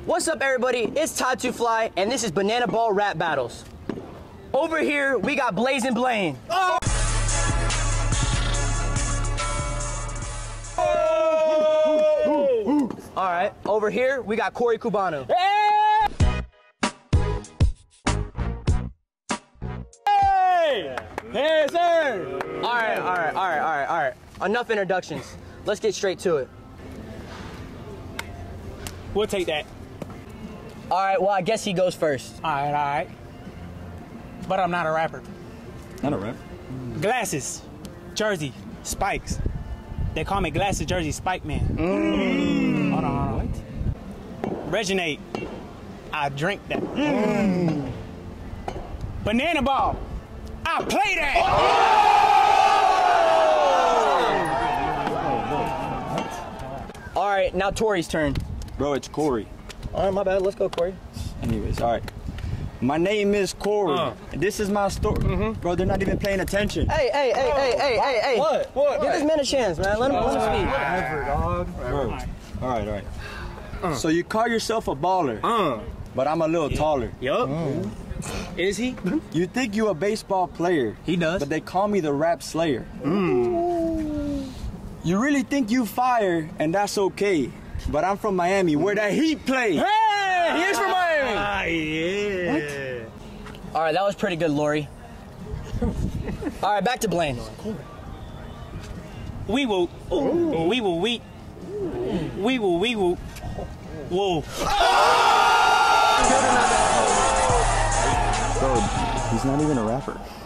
What's up, everybody? It's Todd to Fly, and this is BananaBall Rap Battles. Over here, we got Blazin' Blaine. Oh! All right, over here, we got Corey Cubano. Hey! Hey! Yes, sir! All right. Enough introductions. Let's get straight to it. We'll take that. All right, well, I guess he goes first. All right. But I'm not a rapper. Not a rapper? Glasses, jersey, spikes. They call me Glasses, Jersey, Spike Man. Hold on. What? Reginate. I drink that. BananaBall. I play that. Oh! All right, now Tori's turn. Bro, it's Corey. All right, my bad. Let's go, Corey. Anyways, all right. My name is Corey. This is my story. Bro, they're not even paying attention. Hey. What? Give this man a chance, man. Let him speak. Whatever, dog. Bro. All right. So you call yourself a baller, but I'm a little taller. Yup. Is he? You think you a baseball player. He does. But they call me the rap slayer. You really think you fire, and that's okay. But I'm from Miami, where that Heat play. Hey, he is from Miami. Yeah. What? All right, that was pretty good, Lori. All right, back to Blaine. We will whoa. Bro, he's not even a rapper.